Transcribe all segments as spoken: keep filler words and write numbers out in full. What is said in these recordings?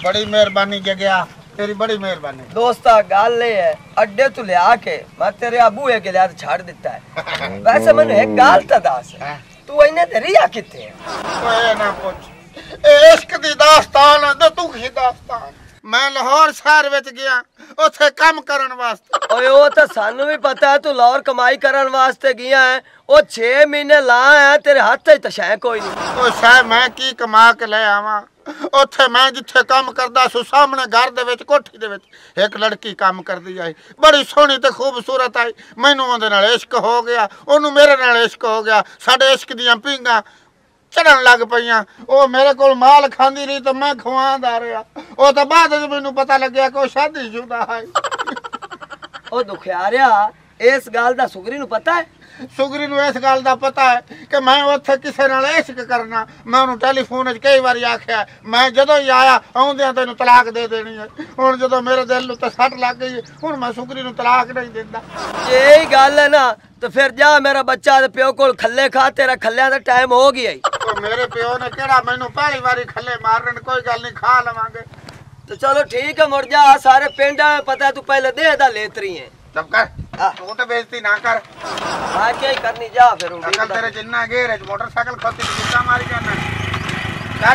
बड़ी मेहरबानी जगया, तेरी बड़ी मेहरबानी। दोस्ता गल है अड्डे तू लिया के मैं तेरे अबू है के लिया छाड़ देता है। वैसे मैंने एक गाल तो दस, तू इन्हें तेरी या किथे ओए ना पूछ, इश्क दी दास्तान है, तू की दास्तान। मैं लाहौर शहर विच गया उथे काम करन वास्ते। ओए ओ तो सानू भी पता है तू लाहौर कमाई करन वास्ते गया है। ओ छह महीने ला है तेरे हाथ च तशै कोई नहीं। ओ शाय मैं की कमा के ले आवा, उथे मैं जिथे काम करदा सु सामने घर दे विच कोठी दे विच एक लड़की काम करदी आई, बड़ी सोहनी ते खूबसूरत आई। मैनू ओदे नाल इश्क हो गया, ओनू मेरे नाल इश्क हो गया। साडे इश्क दियां पींगा चढ़न लग पईयां। ओ मेरे कोल माल खांदी रही तो मैं खवांदा रहा। ओ तो बाद विच मैनू पता लग्या कि ओ शादीशुदा है। ओ दुखियारिया इस गल दा सुगरी नू पता है? सुगरी नू इस गल दा पता है कि मैं उत्थे किसे नाल इश्क करना। मैं उन्होंने टेलीफोन च कई बार आख्या, मैं जदों ही आया आउंदियां तैनूं तलाक दे देनी है। हुण जदों मेरे दिल नूं ते सट लग गई, हुण मैं सुगरी नूं तलाक नहीं दिंदा। यही गल है ना, तो फिर जा मेरा बच्चा ते प्यो कोल खल्ले खा, तेरा खल्लियां दा टाइम हो गया ही। तो मेरे प्यो ने केड़ा मैनूं पहली बारी खल्ले मारन, कोई गल नहीं खा लवांगे। तो चलो ठीक है मुड़ जा, सारे पिंड में पता है तू पहले दे दा लेतरी है। चुप कर, तू तो बेइज्जती ना कर। हां क्या ही करनी जा फिर उन अकल तेरे जिन्ना गेर है, मोटरसाइकिल खोती जितना मारी जाना। चल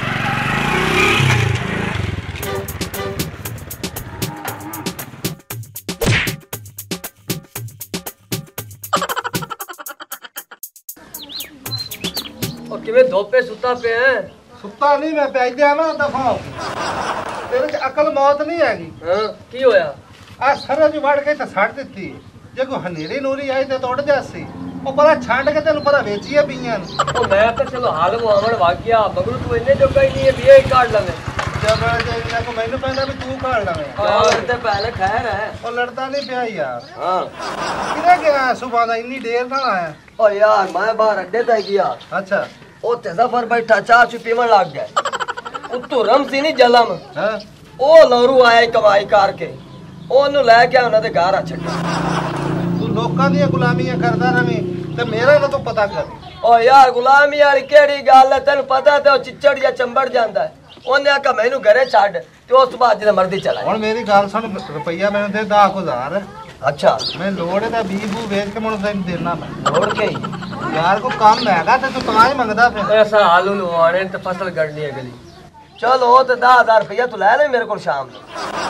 ओ किवे धोपे सुता पे है? सुता नहीं मैं पैज दिया ना दफा। तेरे च अकल मौत नहीं हैगी। हां की होया? आ सर जी वड़ के तो छड़ दित्ती, जे कोई हनेरी नूरी आई ते तोड़ जासी। ओ परा छंड के तेन परा बेचिए पीयां। ओ मैं तो चलो हाल मुआवण भाग गया, मगर तू इन्ने जो कहीं नहीं है बीए काट लवे। जब इन्ना को मैनू पैंदा भी तू काट लवे। हां लड़ते पहले खैर है। ओ लड़ता नहीं पिया यार। हां किने गया सुबह दा इन्नी देर ना आया? ओ यार मैं बाहर अड्डे तक गया। अच्छा ओ ते जफर बैठा चाह चु पीवन लग गया। उतो रमसी नहीं जलम। हां ओ लौरू आया कमाई करके, ओनू लेके उन्हां दे घर आ छड्या। तू लोकां दी गुलामीयां करदा रवी ते मेरा ना तू पता कर। ओ यार गुलामी वाली केड़ी गल है, तेन पता ते ओ चिच्चड़ या चंबड़ जांदा है। ओने आका मैनू घरे छड्ड ते उस बाद जिदा मर्जी चला। हुण मेरी गल सुन, रुपया मैनू दे दस हज़ार। अच्छा मैं लोड़ है बीह बू बेच के मैं तेन देना। मैं लोड़ के ही यार को काम हैगा ते तू तां ही मंगदा फिर। ऐसा हालू नु आने ते फसल गड़नी है गली। चल ओ ते दस हज़ार रुपया तू ले ले मेरे को शाम नू।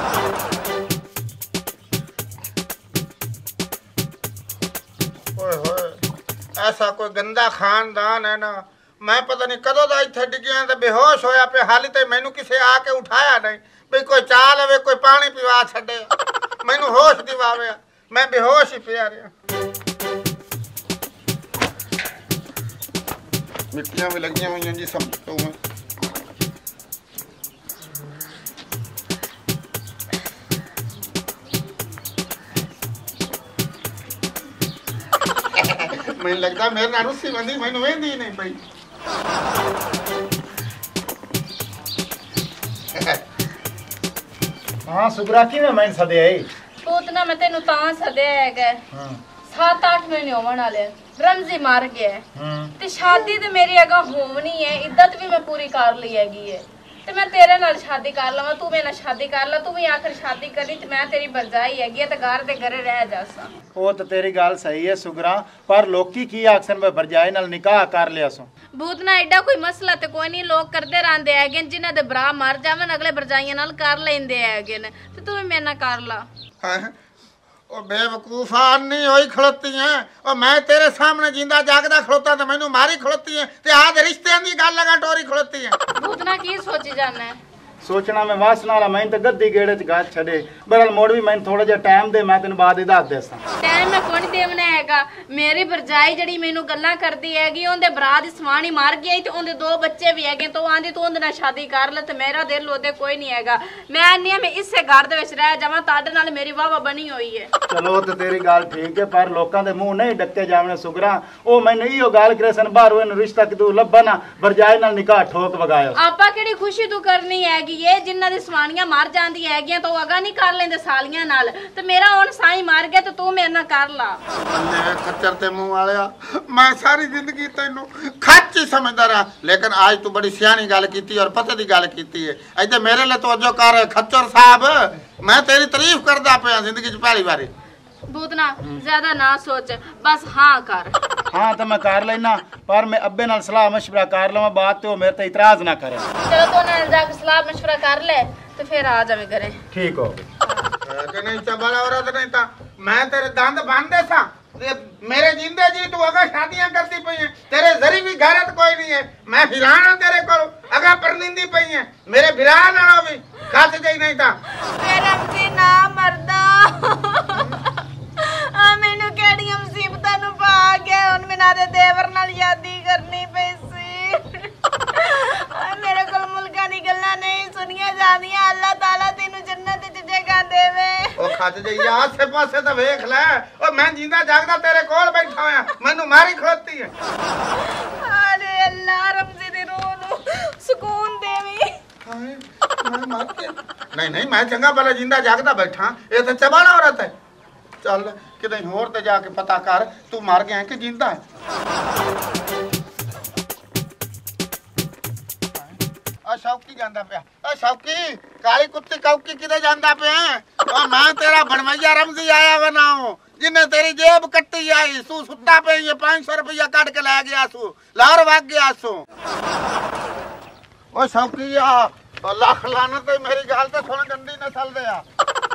ओए होए, ऐसा कोई गंदा खानदान है ना। मैं पता नहीं कदों दा इत्थे डिग्गियां ते बेहोश होया पे, हाली ते मैनू किसे आके उठाया नहीं। भी कोई चाह लवे, कोई पानी पिवा छड़े, मैनू होश दिवावे। मैं बेहोश ही पिया रहा। मिट्टियां भी लगियां हुई जी सब तो में। मैनू लगता मेरे नाल रुस्सी बंदी, मैनू वेंदी नहीं पई। हां सुगरा की मैं मैन सदे आई। पूतना मैं तेनू तां सदे हैगा। हां सात आठ महीने होवन वाले, रमजी मर गया। हम्म ते शादी ते मेरी अगा होवनी है, इद्दत भी मैं पूरी कर ली हैगी है। ते मैं तेरे नाल शादी कर लवां, तू मेरे नाल शादी कर ला। तू भी आखिर शादी करी ते मैं तेरी भरजाई हैगी ते घर दे घरे रह जासा। ओ तो तेरी गल सही है सुगरा, पर लोकी की आखसन मैं भरजाई नाल निकाह कर लिया सो। भूतना एडा कोई मसला ते कोई नहीं, लोग करदे रहंदे हैगे जिन्हां दे भरा मर जावन अगले भरजाइयां नाल कर लेंदे हैगे ने। ते तू भी मेरे नाल कर ला। हां ओ बेवकूफा नहीं होई खलोती है। और मैं तेरे सामने जिंदा जागदा खलोता तो मैनू मारी खलोती है ते आज रिश्तियां दी गल लगा टोरी खलोती है। भूतना की सोची जाना है? सोचना मैं वासना वाला मैं तो गद्दी गेड़े च गाछ छड़े। बरल मोड़ भी मैं थोड़ा जिहा टाइम दे, मैं तेन बाद ही दस देसा। टाइम मैं कोनी देवना हैगा। मेरी भरजाई जड़ी मेनू गल्लां करदी हैगी, ओंदे भरा दी सवाणी मार गई ते ओंदे दो बच्चे भी हैगे। तो आंदी तू ओंदे नाल शादी कर ले ते मेरा दिल ओदे कोई नहीं हैगा। मैं आनी मैं इसे घर दे विच रह जावां, ताडे नाल मेरी वाह वाह बनी होई है। चलो ते तेरी गल ठीक है, पर लोकां दे मुंह नहीं डक्के जावणे सुगरा। ओ मैनू इहो गल करे सन बाहरों इन्हू रिश्ता कि तू लब्बा ना भरजाई नाल निकाह ठोक वगायो। आपा केड़ी खुशी तू करनी हैगी ਹੈਗੀ ਏ ਜਿਨ੍ਹਾਂ ਦੀ ਸਵਾਣੀਆਂ ਮਰ ਜਾਂਦੀਆਂ ਹੈਗੀਆਂ ਤਾਂ ਉਹ ਅਗਾ ਨਹੀਂ ਕਰ ਲੈਂਦੇ ਸਾਲੀਆਂ ਨਾਲ ਤੇ ਮੇਰਾ ਹੁਣ ਸਾਈ ਮਾਰ ਗਿਆ ਤੇ ਤੂੰ ਮੇਰੇ ਨਾਲ ਕਰ ਲਾ। ਬੱਲੇ ਖੱਚਰ ਤੇ ਮੂੰਹ ਵਾਲਿਆ, ਮੈਂ ਸਾਰੀ ਜ਼ਿੰਦਗੀ ਤੈਨੂੰ ਖੱਚ ਹੀ ਸਮਝਦਾ ਰਹਾ, ਲੇਕਿਨ ਅੱਜ ਤੂੰ ਬੜੀ ਸਿਆਣੀ ਗੱਲ ਕੀਤੀ ਔਰ ਪਤੇ ਦੀ ਗੱਲ ਕੀਤੀ ਹੈ। ਇੱਥੇ ਮੇਰੇ ਲਈ ਤਵੱਜੋ ਕਰ ਖੱਚਰ ਸਾਹਿਬ, ਮੈਂ ਤੇਰੀ ਤਾਰੀਫ ਕਰਦਾ ਪਿਆ ਜ਼ਿੰਦਗੀ 'ਚ ਪਹਿਲੀ ਵਾਰੀ। ਬੂਤਨਾ ਜ਼ਿਆਦਾ ਨਾ ਸੋਚ, ਬਸ ਹਾਂ ਕਰ। हाँ तो मैं कर लेना, पर मैं अब्बे नाल सलाह मशवरा कर लवां, बात तो मेरे ते इतराज ना करे। चलो तो ना जाके सलाह मशवरा कर ले तो फिर आ जावे घरे। ठीक हो कि नहीं चबड़ा औरत नहीं था, मैं तेरे दंद बांधे था मेरे जिंदे जी, तू अगर शादियां करती पई है, तेरे जरी भी गैरत कोई नहीं है। मैं फिराना तेरे को अगर परनिंदी पई है, मेरे फिरा नालो भी खाते जाई नहीं था। मेरा जी ना मरदा आ मैनू केड़ियां मुसीबतां नु पा के हुन मैं नारे देवर नाल यादी करनी पई सी। मेरे कोल मुल्का दी गल्लां नहीं सुनिया जांदियां। अल्लाह ताला तेनू जन्नत च जगह देवे। ओ खत जाई आसे पासे तो देख ले, ओ मैं जिंदा जागदा तेरे कोल बैठा होया, मैनू मारी खलोती है। अरे अल्लाह रमजी दी रूह नु सुकून देवी। मैं मर गया। नहीं नहीं मैं चंगा भला जिंदा जागदा बैठा, ये तो चबाड़ा औरत है। चल किते होर ते जाके पता कर तू मर गया है कि जिंदा है। आ शौकी जांदा पिया, आ शौकी काली कुत्ती कौकी किते जांदा पिया? ओ मैं तेरा बनमैया रमजी आया बनाऊं जिन्ने तेरी जेब कट्टी आई, तू सुत्ता पे ये पाँच सौ रुपया काट के ले गया सू, लाहौर भाग गया सू। ओ शौकी आ लख लानत है, मेरी गल तो सुन गंदी नस्ल दे आ।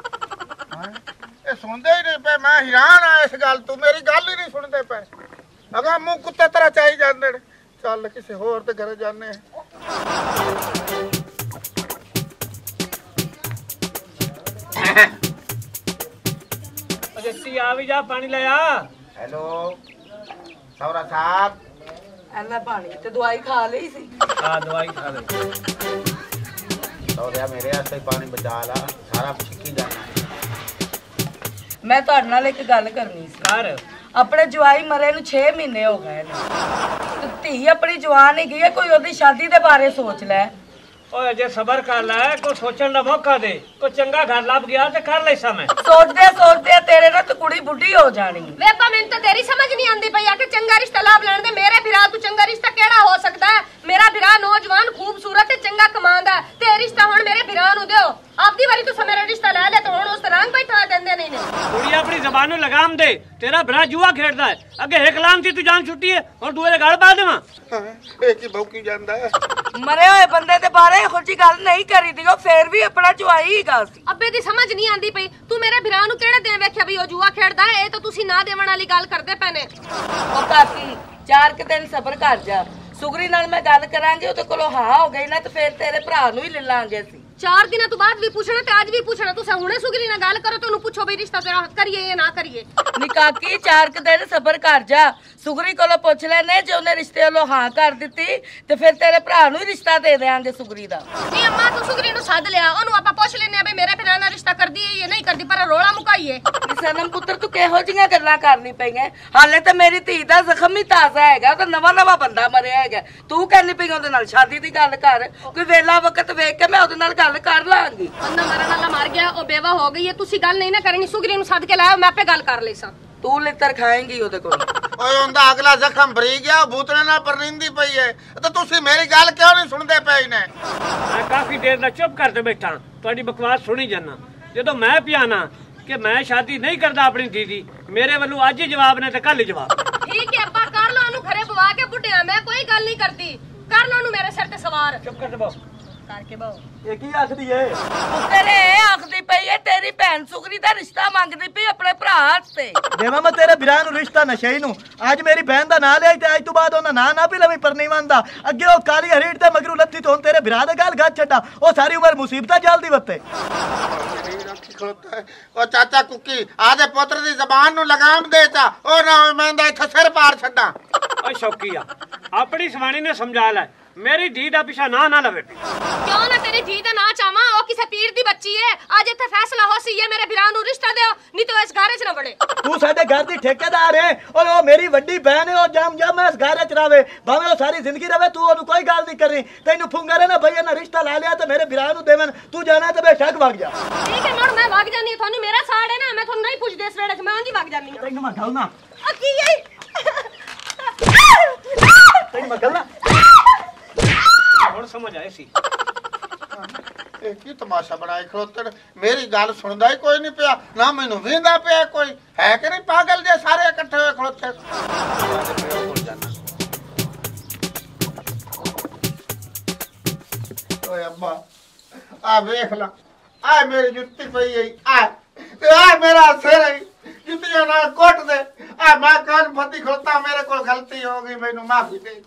ये सुनते ही नहीं पे, मैं हैरान आ इस गल तू, मेरी गल ही नहीं सुनते पे। अगर मुंह कुत्ते तरह चाही जांदे। चल किसी होर ते घरे जाने। जट्टी आ भी जा, पानी ले आ। हेलो सौरा साहब, ਐਨਾ ਪਾਣੀ ਤੇ ਦਵਾਈ ਖਾ ਲਈ ਸੀ। हां दवाई खा ले। सौरिया मेरे वास्ते पानी बचा ला, सारा छिक्की जाना है। ਮੈਂ ਤੁਹਾਡੇ ਨਾਲ ਇੱਕ ਗੱਲ ਕਰਨੀ ਸੀ। कर ਆਪਣੇ ਜਵਾਈ ਮਰੇ ਨੂੰ ਛੇ ਮਹੀਨੇ ਹੋ ਗਏ ਨੇ ਤੇ ਧੀ ਆਪਣੀ ਜਵਾਨ ਹੀ ਗਈ ਹੈ, ਕੋਈ ਉਹਦੀ ਸ਼ਾਦੀ ਦੇ ਬਾਰੇ ਸੋਚ ਲੈ। ओए जे सबर कर ले, को सोचण दा मौका दे, को चंगा घर लभ गया ते कर ले समय। ਸੋਚਦੇ ਸੋਚਦੇ ਤੇਰੇ ਨਾਲ ਤੇ ਕੁੜੀ ਬੁੱਢੀ ਹੋ ਜਾਣੀ। ਵੇ ਪਾ ਮੈਨੂੰ ਤਾਂ ਤੇਰੀ ਸਮਝ ਨਹੀਂ ਆਂਦੀ ਪਈ ਆ ਕਿ ਚੰਗਾ ਰਿਸ਼ਤਾ ਲਾਭ ਲੈਣ ਦੇ ਮੇਰੇ ਫਿਰਾ ਤੂੰ ਚੰਗਾ ਰਿਸ਼ਤਾ ਕਿਹੜਾ ਹੋ ਸਕਦਾ ਹੈ? ਮੇਰਾ ਫਿਰਾ ਨੌਜਵਾਨ ਖੂਬਸੂਰਤ ਤੇ ਚੰਗਾ ਕਮਾਉਂਦਾ ਤੇ ਇਹ ਰਿਸ਼ਤਾ ਹੁਣ ਮੇਰੇ ਫਿਰਾ ਨੂੰ ਦਿਓ। ਆਪਦੀ ਵਾਰੀ ਤੂੰ ਮੇਰਾ ਰਿਸ਼ਤਾ ਲੈ ਲੈ ਤੇ ਹੁਣ ਉਸ ਰੰਗ ਬੈਠਾ ਦਿੰਦੇ ਨਹੀਂ ਨੇ। कुड़ी अपनी जबान नु लगाम दे, तेरा भरा जुआ खेड़दा है। अगे एक लाम थी तू जान छुट्टी है और दूए दे गल पा देवा। ਇਹ ਕੀ ਭੌਂਕੀ ਜਾਂਦਾ ਹੈ? ਮਰੇ ਹੋਏ ਬੰਦੇ ਦੇ ਬਾਰੇ ਇਹੋ ਜਿਹੀ ਗੱਲ ਨਹੀਂ ਕਰੀਦੀ, ਉਹ ਫੇਰ ਵੀ ਆਪਣਾ ਜਵਾਈ ਹੀਗਾ ਸੀ। ਅੱਬੇ ਦੀ ਸਮਝ ਨਹੀਂ ਆਂਦੀ ਪਈ, ਤੂੰ ਮੇਰੇ ਫਿਰਾ ਨੂੰ ਕਿਹੜੇ ਦਿਨ ਵੇਖਿਆ ਵੀ ਉਹ ਜੂਆ ਖੇਡਦਾ ਹੈ? ਇਹ ਤਾਂ ਤੁਸੀਂ ਨਾ ਦੇਵਣ ਵਾਲੀ ਗੱਲ ਕਰਦੇ ਪਏ ਨੇ। ਉਹ ਕਾਕੀ ਚਾਰ ਕੁ ਦਿਨ ਸਬਰ ਕਰ ਜਾ, ਸੁਗਰੀ ਨਾਲ ਮੈਂ ਗੱਲ ਕਰਾਂਗੀ, ਉਹਦੇ ਕੋਲੋਂ ਹਾਂ ਹੋ ਗਈ ਨਾ ਤੇ ਫੇਰ ਤੇਰੇ ਭਰਾ ਨੂੰ ਹੀ ਲੈ ਲਾਂਗੇ ਅਸੀਂ। ਚਾਰ ਦਿਨਾਂ ਤੋਂ ਬਾਅਦ ਵੀ ਪੁੱਛਣਾ ਤੇ ਅੱਜ ਵੀ ਪੁੱਛਣਾ, ਤੁਸੀਂ ਹੁਣੇ ਸੁਗਰੀ ਨਾਲ ਗੱਲ ਕਰੋ ਤੇ ਉਹਨੂੰ ਪੁੱਛੋ ਵੀ ਰਿਸ਼ਤਾ ਤੇਰਾ ਕਰੀਏ ਜਾਂ ਨਾ ਕਰੀਏ। ਨੀ ਕਾਕੀ ਚਾਰ ਕੁ ਦਿਨ ਸਬਰ ਕਰ ਜਾ, ਸੁਗਰੀ ਕੋਲੋਂ ਪੁੱਛ ਲੈਨੇ, ਜੇ ਉਹਨੇ ਰਿਸ਼ਤੇ ਵੱਲੋਂ ਹਾਂ ਕਰ ਦਿੱਤੀ ਤੇ ਫਿਰ ਤੇਰੇ ਭਰਾ ਨੂੰ ਹੀ ਰਿਸ਼ਤਾ ਦੇ ਦੇਾਂਗੇ ਸੁਗਰੀ ਦਾ। ਨਹੀਂ ਅੰਮਾ ਤੂੰ ਸੁਗਰੀ ਨੂੰ ਸੱਦ ਲਿਆ, ਉਹਨੂੰ ਆਪਾਂ ਪੁੱਛ ਲੈਨੇ ਆ ਵੀ ਮੇਰੇ ਫਿਰਾ ਨਾਲ ਰਿਸ਼ਤਾ ਕਰਦੀ ਹੈ ਜਾਂ ਨਹੀਂ ਕਰਦੀ, ਪਰ ਰੋਲਾ ਮੁਕਾਈਏ। ਸਨਮ ਪੁੱਤਰ ਤੂੰ ਕਿਹੋ ਜਿਹੀਆਂ ਗੱਲਾਂ ਕਰਨੀ ਪਈਆਂ? ਹਾਲੇ ਤਾਂ ਮੇਰੀ ਧੀ ਦਾ ਜ਼ਖਮ ਹੀ ਤਾਜ਼ਾ ਹੈਗਾ, ਉਹ ਤਾਂ ਨਵਾਂ ਨਵਾਂ ਬੰਦਾ ਮਰਿਆ ਹੈਗਾ। ਤੂੰ ਕਹਿੰਦੀ ਪਈ ਉਹਦੇ ਨਾਲ ਸ਼ਾਦੀ ਦੀ ਗੱਲ ਕਰ, ਕੋਈ ਵੇਲਾ ਵਕਤ ਵੇਖ ਕੇ ਮੈਂ ਉਹਦੇ ਨਾਲ ਗੱਲ ਕਰ ਲਾਂਗੀ। ਬੰਦਾ ਮਰਨ ਵਾਲਾ ਮਰ ਗਿਆ, ਉਹ ਬੇਵਾ ਹੋ ਗਈ ਹੈ, ਤੁਸੀਂ ਗੱਲ ਨਹੀਂ ਨਾ ਕਰਨੀ। ਸੁਗਰੀ ਨੂੰ ਸੱਦ ਕੇ ਲਾਓ, ਮੈਂ ਆਪੇ ਗੱਲ ਕਰ ਲਈ ਸਾਂ। ਤੂੰ ਲਿੱਤਰ ਖਾਏਂਗੀ ਉਹਦੇ ਕੋਲ। ਓਏ ਉਹਦਾ ਅਗਲਾ ਜ਼ਖਮ ਭਰੀ ਗਿਆ, ਬੂਤਣੇ ਨਾਲ ਪਰਨਿੰਦੀ ਪਈ ਹੈ, ਤੇ ਤੁਸੀਂ ਮੇਰੀ ਗੱਲ ਕਿਉਂ ਨਹੀਂ ਸੁਣਦੇ ਪਏ ਨੇ? मैं काफी देर दा चुप करके बैठा, ਤੁਹਾਡੀ बकवास सुनी जाना। ਜਦੋਂ ਮੈਂ ਪਿਆਣਾ ਕਿ ਮੈਂ ਸ਼ਾਦੀ ਨਹੀਂ ਕਰਦਾ ਆਪਣੀ ਦੀਦੀ, ਮੇਰੇ ਵੱਲੋਂ ਅੱਜ ਹੀ ਜਵਾਬ ਨੇ ਤੇ ਕੱਲ ਹੀ ਜਵਾਬ। ਠੀਕ ਹੈ ਅੱਬਾ, ਕਰ ਲਓ ਉਹਨੂੰ ਖਰੇ ਪਵਾ ਕੇ ਬੁੱਢਿਆ, ਮੈਂ ਕੋਈ ਗੱਲ ਨਹੀਂ ਕਰਦੀ। ਕਰ ਲਓ ਉਹਨੂੰ ਮੇਰੇ ਸਿਰ ਤੇ ਸਵਾਰ ਚੁੱਪ ਕਰ ਦਬੋ। ਕਰਕੇ ਬਾਓ। ਇਹ ਕੀ ਆਖਦੀ ਏ? ਪੁੱਤਰ ਇਹ ਆਖਦੀ ਪਈ ਹੈ ਤੇਰੀ ਭੈਣ ਸੁਗਰੀ ਦਾ ਰਿਸ਼ਤਾ ਮੰਗਦੀ ਪਈ ਆਪਣੇ ਭਰਾ ਤੇ। ਦੇਵਾ ਮੈਂ ਤੇਰੇ ਵੀਰਾਂ ਨੂੰ ਰਿਸ਼ਤਾ ਨਸ਼ਈ ਨੂੰ, ਅੱਜ ਮੇਰੀ ਭੈਣ ਦਾ ਨਾਂ ਲਿਆ ਤੇ ਅੱਜ ਤੋਂ ਬਾਅਦ ਉਹਨਾਂ ਨਾਂ ਨਾ ਵੀ ਲਵੀ ਪਰਨੀਵਨ ਦਾ। ਅੱਗੇ ਉਹ ਕਾਲੀ ਹਰੀਟ ਤੇ ਮਗਰੂ ਲੱਥੀ ਤੋਂ ਤੇਰੇ ਵੀਰਾਂ ਦੇ ਗੱਲ ਗੱਜ ਛੱਡਾ, ਉਹ ਸਾਰੀ ਉਮਰ ਮੁਸੀਬਤਾਂ ਜਲਦੀ ਵੱਤੇ। ਉਹ ਚਾਚਾ ਕੁੱਕੀ ਆਦੇ ਪੁੱਤਰ ਦੀ ਜ਼ਬਾਨ ਨੂੰ ਲਗਾਮ ਦੇ ਚਾ, ਉਹ ਨਾ ਮੈਂ ਦਾ ਇੱਥੇ ਸਿਰ ਪਾੜ ਛੱਡਾਂ। ਓਏ ਸ਼ੌਕੀਆ, ਆਪਣੀ ਸਵਾਣੀ ਨੇ ਸਮਝਾ ਲੈ, मेरी धी दा पिछा ना ना लवे। क्यों ना तेरी धी दा ना चावा, ओ किसे पीर दी बच्ची है। आज इत्थे फैसला हो सी ये मेरे भरा नु रिश्ता दे, नहीं तो इस घर च ना बड़े। तू साडे घर दी ठेकेदार है और ओ मेरी वड्डी बहन है, ओ जाम जाम मैं इस घर च रहे भावे ओ सारी जिंदगी रवे, तू ओनु कोई गल नहीं करनी। तैनू फुंगारे ना भैया ना रिश्ता ला लिया तो मेरे भरा नु देवन, तू जाना तो बेशक भाग जा। ठीक है मोड़ मैं भाग जानी, थानू मेरा साड़ है ना, मैं थानू नहीं पूछदे इस वेड़े च, मैं ओंदी भाग जानी। तैनू मैं गल ना आ की है तैनू मैं गल ना हुण समझ आए सी। ਇਹ ਕੀ ਤਮਾਸ਼ਾ ਬਣਾਏ ਖਲੋਤੇ ਨੇ? ਮੇਰੀ ਗੱਲ ਸੁਣਦਾ ਹੀ ਕੋਈ ਨਹੀਂ ਪਿਆ, ਨਾ ਮੈਨੂੰ ਵੇਂਦਾ ਪਿਆ ਕੋਈ, ਹੈ ਕਿ ਨਹੀਂ ਪਾਗਲ ਜੇ ਸਾਰੇ ਇਕੱਠੇ ਹੋਏ ਖਲੋਤੇ। ਓਏ ਅੱਬਾ ਆ ਵੇਖ ਲਾ, ਆ ਮੇਰੀ ਜੁੱਤੀ ਪਈ ਹੈ, ਆ ਤੇ ਆ ਮੇਰਾ ਸਿਰ ਹੈ, ਜੁੱਤੀਆਂ ਨਾਲ ਕੁੱਟ ਦੇ। ਆ ਮੈਂ ਕੰਨ ਫੱਤੀ ਖਲੋਤਾ, ਮੇਰੇ ਕੋਲ ਗਲਤੀ ਹੋ ਗਈ, ਮੈਨੂੰ ਮਾਫੀ ਦੇ।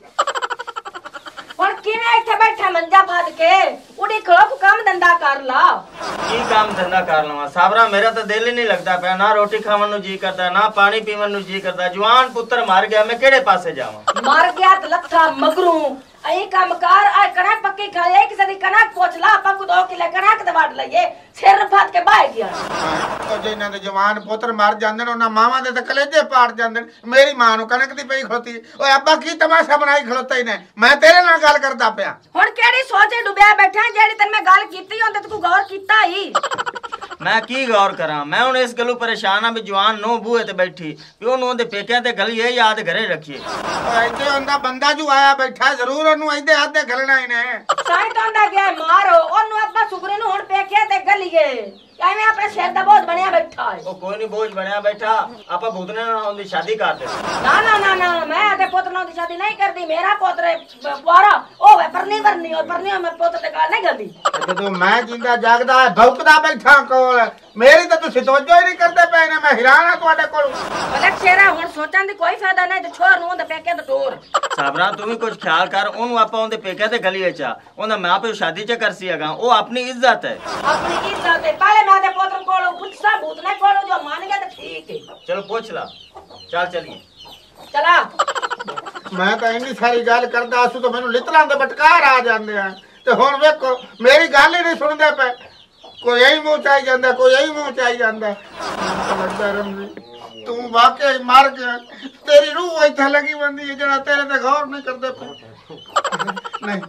ਹੁਣ ਕਿਵੇਂ ਇੱਥੇ ਬੈਠਾ ਮੰਜਾ ਫਾਦ ਕੇ ਉਡੀ ਖਲੋਕ ਕੰਮ ਧੰਦਾ ਕਰ ਲਾ। की काम धंधा कर लवा साबरा, मेरा तो दिल ही नहीं लगता पे, ना रोटी खावन नु जी करता, ना पानी पीवन नु जी करता। जवान पुत्र मार गया, मैं केड़े पासे जावां? मर गया तो लथा मगरू आई काम कर, आ कणक पक्की खाए किसी दी कणक पोछ ला, ਆਪਾਂ ਕੋ ਦੋ ਕਿਲੇ ਕਣਕ ਤੇ ਵੜ ਲਈਏ, ਸਿਰ ਫਾਦ ਕੇ ਬਾਹਰ ਗਿਆ। ਉਹ ਜੇ ਇਹਨਾਂ ਦੇ ਜਵਾਨ ਪੁੱਤਰ ਮਰ ਜਾਂਦੇ ਨੇ, ਉਹਨਾਂ ਮਾਵਾਂ ਦੇ ਤਾਂ ਕਲੇਜੇ ਪਾੜ ਜਾਂਦੇ ਨੇ। ਮੇਰੀ ਮਾਂ ਨੂੰ ਕਣਕ ਦੀ ਪਈ ਖਲੋਤੀ। ਓਏ ਅੱਬਾ ਕੀ ਤਮਾਸ਼ਾ ਬਣਾਈ ਖਲੋਤਾ ਹੀ ਨੇ? ਮੈਂ ਤੇਰੇ ਨਾਲ ਗੱਲ ਕਰਦਾ ਪਿਆ। ਹੁਣ ਕਿਹੜੀ ਸੋਚੇ ਡੁੱਬਿਆ ਬੈਠਾ, ਜਿਹੜੀ ਤੈਨੂੰ ਮੈਂ ਗੱਲ ਕੀਤੀ ਹੁੰਦੀ ਤੂੰ ਗੌਰ ਕੀਤਾ ਹੀ? मैं की गौर करा, मैं हूं इस गलू परेशान हाँ भी जवान नो बूहे ते बैठी भी ओनू ओंदे पेकियां ते गली है याद घरे रखिए। ਇੱਥੇ ਹੁੰਦਾ ਬੰਦਾ ਜੋ ਆਇਆ ਬੈਠਾ, ਜ਼ਰੂਰ ਉਹਨੂੰ ਇੱਥੇ ਹੱਥੇ ਘਲਣਾ ਹੀ ਨੇ। ਸਾਈ ਤਾਂ ਗਿਆ ਮਾਰੋ ਉਹਨੂੰ, ਅੱਬਾ ਸੁਗਰੇ ਨੂੰ ਹੁਣ ਪੇਕਿਆ ਤੇ ਗਲੀਏ, ਐਵੇਂ ਆਪਣੇ ਸਿਰ ਦਾ ਬੋਝ ਬਣਿਆ ਬੈਠਾ ਹੈ। ओ कोई नहीं बोझ बनया बैठा, आपा भूतने ना ओंदी शादी कर दे। ना ना ना ना मैं ते पुत्र नाल दी शादी नहीं करदी, मेरा पुत्र बारा ओवे परनी वरनी और परनी मैं पुत्र ते गाल नहीं करदी। ਜਦੋਂ ਮੈਂ ਜਿੰਦਾ ਜਾਗਦਾ ਭੌਂਕਦਾ ਬੈਠਾ ਕੋਲ, ਮੇਰੀ ਤਾਂ ਤੁਸੀਂ ਤੋਜੋ ਹੀ ਨਹੀਂ ਕਰਦੇ ਪਏ ਨੇ। ਮੈਂ ਹੈਰਾਨ ਆ ਤੁਹਾਡੇ ਕੋਲ। ਅਲੱਗ ਸ਼ੇਰਾ ਹੁਣ ਸੋਚਣ ਦੀ ਕੋਈ ਫਾਇਦਾ ਨਹੀਂ, ਤੇ ਛੋਰ ਨੂੰ ਉਹਦੇ ਪੇਕੇ ਤੇ ਟੋਰ। साबरा तू भी कुछ ख्याल कर, ओनू आपा ओंदे पेकियां ते गली विच आ, ओंदा मां प्यो शादी च करसी हैगा, ओ अपनी इज्जत है। अपनी इज्जत है, पहले मैं ते पुत्र कोलों पुछसा भूतने कोलों, जो मान गया तो ठीक है। चलो पूछ ला, चल चलिए। चला ਮੈਂ ਤਾਂ ਇੰਨੀ ਸਾਰੀ ਗੱਲ ਕਰਦਾ ਸੂ ਤਾਂ ਮੈਨੂੰ ਲਿਤਲਾਂ ਦੇ ਬਟਕਾਰ ਆ ਜਾਂਦੇ ਆ, ਤੇ ਹੁਣ ਵੇਖੋ ਮੇਰੀ ਗੱਲ ਹੀ ਨਹੀਂ ਸੁਣਦੇ ਪਏ। ਕੋਈ ਇਹੀ ਮੂੰਹ ਚਾਈ ਜਾਂਦਾ, ਕੋਈ ਇਹੀ ਮੂੰਹ ਚਾਈ ਜਾਂਦਾ। ਲੱਗਦਾ ਰਮਜੀ ਤੂੰ ਵਾਕਿਆ ਹੀ ਮਰ ਗਿਆ, ਤੇਰੀ ਰੂਹ ਇੱਥੇ ਲੱਗੀ ਬੰਦੀ ਹੈ, ਜਿਹੜਾ ਤੇਰੇ ਤੇ ਗੌਰ ਨਹੀਂ ਕਰਦੇ ਪਏ। ਨਹੀਂ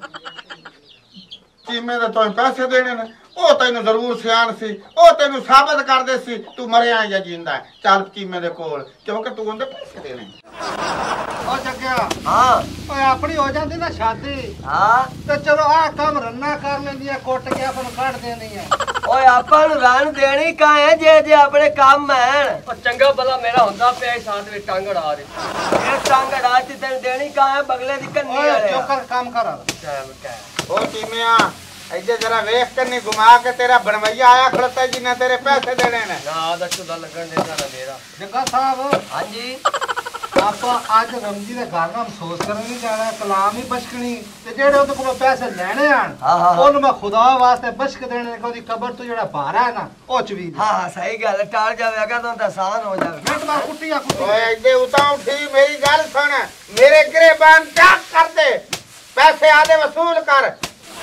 ਚੀਮੇ ਦਾ ਤੋਂ ਪੈਸੇ ਦੇਣੇ ਨੇ, ਉਹ ਤੈਨੂੰ ਜ਼ਰੂਰ ਸਿਆਣ ਸੀ, ਉਹ ਤੈਨੂੰ ਸਾਬਤ ਕਰਦੇ ਸੀ ਤੂੰ ਮਰਿਆ ਜਾਂ ਜਿੰਦਾ। ਚੱਲ ਚੀਮੇ ਦੇ ਕੋਲ, ਕਿਉਂਕਿ ਤੂੰ ਉਹਦੇ ਪੈਸੇ ਦੇਣੇ। ਉਹ ਜੱਗਿਆ हां ਓਏ ਆਪਣੀ ਹੋ ਜਾਂਦੀ ਨਾ ਸ਼ਾਦੀ, हां ਤੇ ਚਲੋ ਆ ਕੰਮ ਰੰਨਾ ਕਰ ਲੈਂਦੀ ਆ, ਕੁੱਟ ਕੇ ਆਪਾਂ ਨੂੰ ਕੱਢ ਦੇਣੀ ਆ। ओए आपा नु रान देनी का है जे जे अपने काम में और चंगा भला मेरा हुंदा पे साथ में टांगड़ आ रही ये टांग रात तेन देनी का है बगले दी कन्नी ਓਏ वाले ਚੁੱਪ ਕਰ ਕੰਮ ਕਰ। ਉਹ ਚੀਮਿਆ ਇੱਥੇ ਜਰਾ ਵੇਖ ਕੇ ਨਹੀਂ ਘੁਮਾ ਕੇ, ਤੇਰਾ ਬਣਵਈਆ ਆਇਆ ਖੜਤਾ ਜਿੰਨੇ ਤੇਰੇ ਪੈਸੇ ਦੇਣੇ ਨੇ। ना आधा चुदा लगन देता ना मेरा। ਜੱਗਾ ਸਾਹਿਬ हां जी ਆਪਾਂ ਅੱਜ ਰਮਜੀ ਦੇ ਘਰ ਨਾਲ ਅਫਸੋਸ ਕਰਨ ਨਹੀਂ ਜਾਣਾ, ਕਲਾਮ ਹੀ ਬਸ਼ਕਣੀ, ਤੇ ਜਿਹੜੇ ਉਹਦੇ ਕੋਲੋਂ ਪੈਸੇ ਲੈਣੇ ਆਣ ਹਾਂ, ਹਾਂ। ਉਹਨੂੰ ਮੈਂ ਖੁਦਾ ਵਾਸਤੇ ਬਸ਼ਕ ਦੇਣੇ ਨੇ, ਕਿ ਉਹਦੀ ਕਬਰ ਤੋਂ ਜਿਹੜਾ ਭਾਰਾ ਹੈ ਨਾ ਉਹ ਚਵੀ ਦੇ। हां हां सही गल टाल जावेगा तो आसान हो जावे। ਮਿੰਟ ਮਾਰ ਕੁੱਟੀਆਂ ਕੁੱਟੀ। ਓਏ ਇੱਥੇ ਉਤਾਂ ਉਠੀ, ਮੇਰੀ ਗੱਲ ਸੁਣ, ਮੇਰੇ ਗਰੇਬਾਨ ਚਾਕ ਕਰ ਦੇ, ਪੈਸੇ ਆਦੇ ਵਸੂਲ ਕਰ।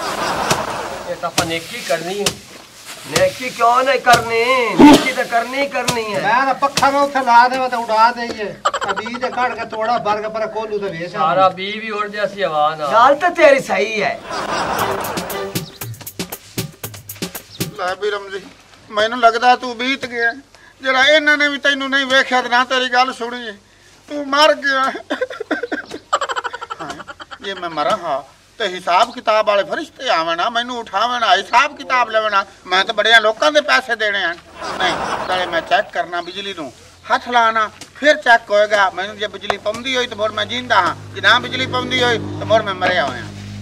ये तो अपन नेकी करनी है। नेकी क्यों नहीं करनी, नेकी तो करनी ही करनी है। ਮੈਂ ਨਾ ਪੱਖਾ ਮੈਂ ਉੱਥੇ ਲਾ ਦੇਵਾਂ ਤੇ ਉਡਾ ਦੇਈਏ, ਅਬੀ ਤੇ ਕੱਢ ਕੇ ਤੋੜਾ ਭਰ ਕੇ ਪਰ ਕੋਲੂ ਤੇ ਵੇਚ ਆ। सारा बी भी उड़ जैसी हवा ना। गल तो तेरी सही है। ਲੈ ਵੀ ਰਮਜੀ ਮੈਨੂੰ ਲੱਗਦਾ ਤੂੰ ਬੀਤ ਗਿਆ, ਜਿਹੜਾ ਇਹਨਾਂ ਨੇ ਵੀ ਤੈਨੂੰ ਨਹੀਂ ਵੇਖਿਆ ਤੇ ਨਾ ਤੇਰੀ ਗੱਲ ਸੁਣੀ, ਤੂੰ ਮਰ ਗਿਆ। ਹਾਂ, ਜੇ ਮੈਂ ਮਰਾਂ ਹਾਂ ਤੇ ਹਿਸਾਬ ਕਿਤਾਬ ਵਾਲੇ ਫਰਿਸ਼ਤੇ ਆਵਣਾ, ਮੈਨੂੰ ਉਠਾਵਣਾ, ਹਿਸਾਬ ਕਿਤਾਬ ਲੈਵਣਾ। ਮੈਂ ਤਾਂ ਬੜਿਆਂ ਲੋਕਾਂ ਦੇ ਪੈਸੇ ਦੇਣੇ ਆ। ਨਹੀਂ ਨਾਲੇ ਮੈਂ ਚੈੱਕ ਕਰਨਾ, ਬਿਜਲੀ ਨੂੰ ਹੱਥ ਲਾਣਾ, ਫਿਰ ਚੈੱਕ ਹੋਏਗਾ। ਮੈਨੂੰ ਜੇ ਬਿਜਲੀ ਪਾਉਂਦੀ ਹੋਈ ਤਾਂ ਮੁੜ ਮੈਂ ਜਿੰਦਾ ਹਾਂ, ਜੇ ਨਾ ਬਿਜਲੀ ਪਾਉਂਦੀ ਹੋਈ ਤਾਂ ਮੁੜ ਮੈਂ ਮਰਿਆ ਹੋਇਆ।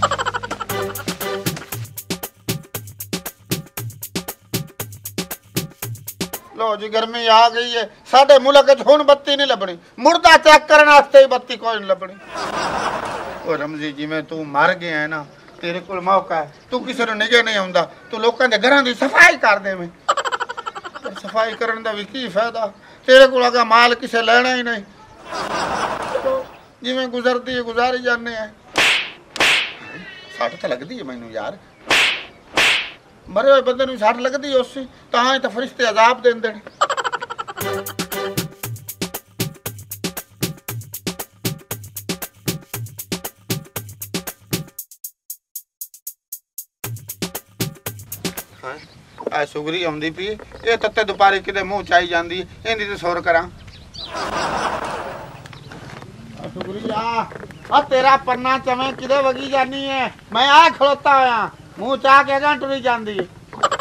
लो जी गर्मी आ गई है, साडे मुल्क च हुण बत्ती नहीं लभनी, मुर्दा चेक करने वास्ते ही बत्ती कोई नहीं लभनी। ओ रमजी जिवें तू मर गया है ना, तेरे कोल मौका है, तू किसी नूं निगे नहीं आउंदा, तू लोकां दे घरां दी सफाई कर देवें। सफाई करन दा भी की फायदा, तेरे कोल अगा माल किसे लेना ही नहीं। जिवें गुजरदी है गुजारी जाने हैं। ਸੱਟ ਤਾਂ ਲੱਗਦੀ ਹੈ ਮੈਨੂੰ ਯਾਰ, ਮਰੇ ਹੋਏ ਬੰਦੇ ਨੂੰ ਸੱਟ ਲੱਗਦੀ ਉਸੇ ਤਾਂ ਹੀ ਤਾਂ ਫਰਿਸ਼ਤੇ ਅਜ਼ਾਬ ਦਿੰਦੇ ਨੇ। ਆ ਸੁਗਰੀ ਆਉਂਦੀ ਪਈ ਇਹ ਤੱਤੇ ਦੁਪਾਰੇ ਕਿਤੇ ਮੂੰਹ ਚਾਈ ਜਾਂਦੀ ਇਹਦੀ ਤੇ ਸੁਰ ਕਰਾਂ। ਆ ਸੁਗਰੀ ਆ ਆ ਤੇਰਾ ਪੰਨਾ ਚਵੇਂ ਕਿਤੇ ਵਗੀ ਜਾਨੀ ਹੈ, ਮੈਂ ਆ ਖਲੋਤਾ ਹੋਇਆ ਮੂੰਹ ਚਾਹ ਕੇ ਗਾਂ ਟੁਰੀ ਜਾਂਦੀ ਹੈ।